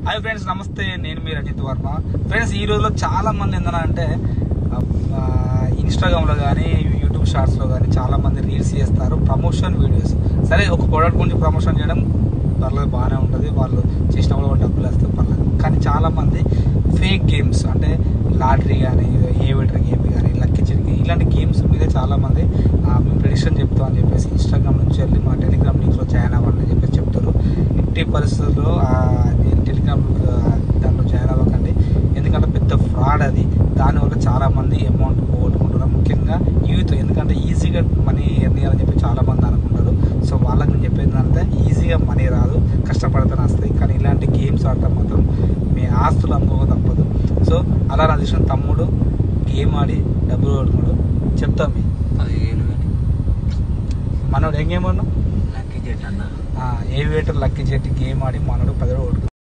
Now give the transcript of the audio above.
Hi friends, నమస్తే. నేను మీ Rajith Varma. Friends, ఈ రోజులో చాలా మంది ఏంటంటే ఇన్స్టాగ్రామ్లో కానీ యూట్యూబ్ షార్ట్స్లో కానీ చాలా మంది రీల్స్ చేస్తారు, ప్రమోషన్ వీడియోస్. సరే, ఒక ప్రోడక్ట్ గురించి ప్రమోషన్ చేయడం పర్లేదు, బాగానే ఉంటుంది, వాళ్ళు చేసినప్పుడు వాళ్ళు డబ్బులు వేస్తే పర్లేదు. కానీ చాలామంది ఫేక్ గేమ్స్ అంటే లాటరీ కానీ, ఏవిటర్ గేమ్ కానీ, లక్కీ చిరికి ఇలాంటి గేమ్స్ మీద చాలామంది మేము ప్రెడిక్షన్ చెప్తాం అని చెప్పేసి ఇన్స్టాగ్రామ్ నుంచి వెళ్ళి మా టెలిగ్రామ్ లింక్స్లో జాయిన్ అవ్వాలని చెప్పేసి చెప్తారు. ఎట్టి పరిస్థితుల్లో టెలిగ్రామ్ దాంట్లో జాయిన్ అవ్వకండి, ఎందుకంటే పెద్ద ఫ్రాడ్ అది. దానివల్ల చాలామంది అమౌంట్ పోగొట్టుకుంటున్నారు, ముఖ్యంగా యూత్. ఎందుకంటే ఈజీగా మనీ ఎర్న్ చేయాలని చెప్పి చాలామంది అనుకుంటారు. సో వాళ్ళకి నేను చెప్పేది అంటే ఈజీగా మనీ రాదు, కష్టపడితే వస్తాయి. కానీ ఇలాంటి గేమ్స్ ఆడటం మాత్రం మీ ఆస్తులు అమ్ముకోక తప్పదు. సో అలా నా చూసిన తమ్ముడు గేమ్ ఆడి డబ్బులు కొట్టుకున్నాడు. చెప్తాం మీ 10,000 మనోడు ఏం గేమ్ అన్నా? లక్కీ జెట్ అన్న. ఏవియేటర్ లక్కీ జెట్ గేమ్ ఆడి మనోడు 10,000 కొట్టుకున్నాడు.